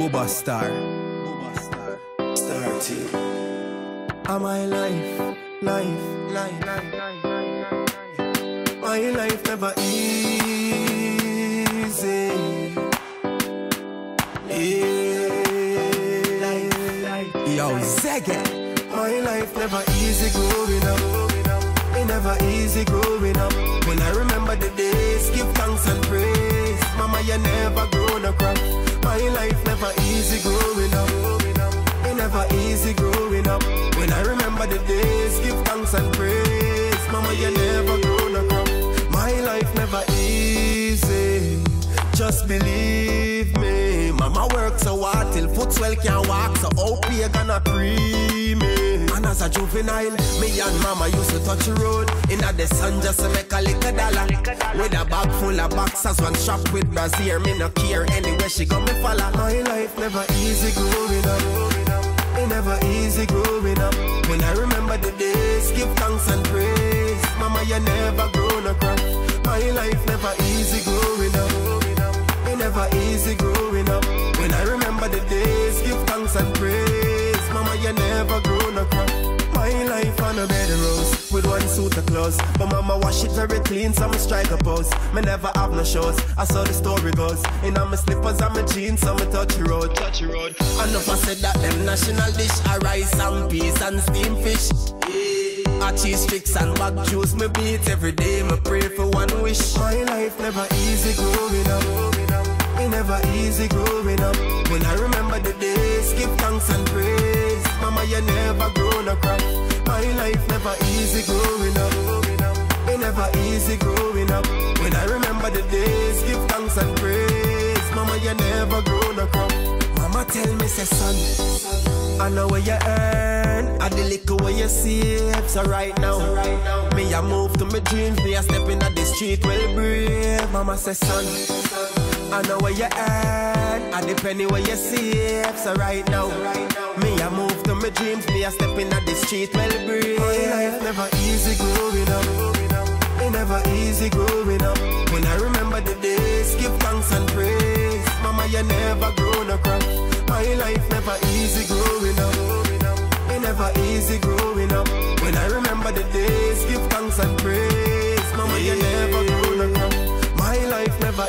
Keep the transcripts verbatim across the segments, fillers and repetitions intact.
Booba Star. Booba Star. Star T. Am my life, life, life, life, life, life, life. My life never easy. Yeah. Life, life. Yo, Zegge. My life never easy growing up. It never easy growing up. When I remember the days, give thanks and praise. Mama, you never grown up. My life never easy growing up. It never easy growing up. When I remember the days, give thanks and praise. Mama, you never grown up. My life never easy. Just believe me. Mama works so hard till foot swell can't walk. So hope you gonna pre me. And as a juvenile, me and mama used to touch the road in the sun just to make a little dollar. With a bag full of boxes, one strap with brassiere. Me no care anywhere she go, me follow. My life never easy growing up. It never easy growing up. When I remember the days, give thanks and praise. Mama, you never grown up. My life never easy growing up. It never easy growing up. When I remember the days, give thanks and praise. Mama, you never grown up. My life on a bed of rose with one suit of clothes, but mama wash it very clean, so me strike a pose. Me never have no shows, I saw the story goes. In all my slippers and my jeans, so me touch the road, touch the road. I know if I said that them national dish are rice and peas and steamed fish. Yeah. A cheese sticks and bag juice, me beat every day, me pray for one wish. My life never easy growing up. It never easy growing up. When I remember the days, give thanks and praise. Mama, you never grown up. My life never easy growing up. It never easy growing up. When I remember the days, give thanks and praise. Mama, you never grown up. Mama tell me, say son, I know where you earn, I the liquor where you save. So right now, so right now, me I move to my dreams, me I step in at the street well brave. Mama say son, I know where you earn, I the penny where you save. So right now, so right now, me I move to my dreams, me I step in at the street well brave. My life never easy growing up. It never easy growing up. When I remember the days, give thanks and praise. Mama, you never grown up. My life never easy growing up. It never easy growing up. When I remember the days, give thanks and praise. Mama, you never grown up. My life never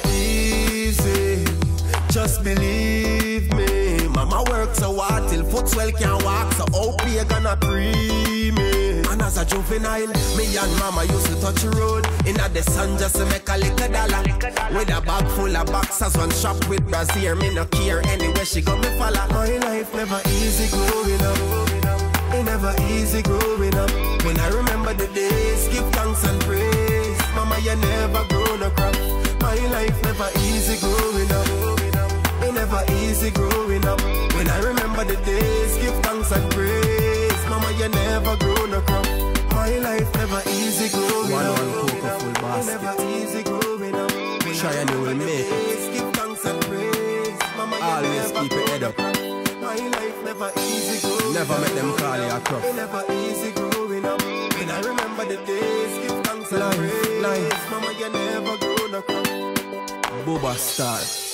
easy. Just believe me. Mama works so hard till foot swell can't walk. So hope you gonna pre me. And as a juvenile, me and mama used to touch the road in the sun just to make a little dollar. With a bag full of boxes, one strap with brassiere. Me no care anywhere she go, me follow. My life never easy growing up. It never easy growing up. When I remember the days, give thanks and praise. Mama, you never grown up. My life never easy growing up. It never easy growing up. When I remember the days, give thanks and praise. Mama, you never grown up. My life never easy growing One up. one cocoa full It basket. never easy growing up. When Try I and you will remember the make it. days, give thanks and praise. Mama, you Always never keep your head grown up. My life never easy growing Never up. make them call you a crook. It never easy growing up. When I remember the days, give thanks and Life, praise. life. Mama, you never grown up. Booba Star.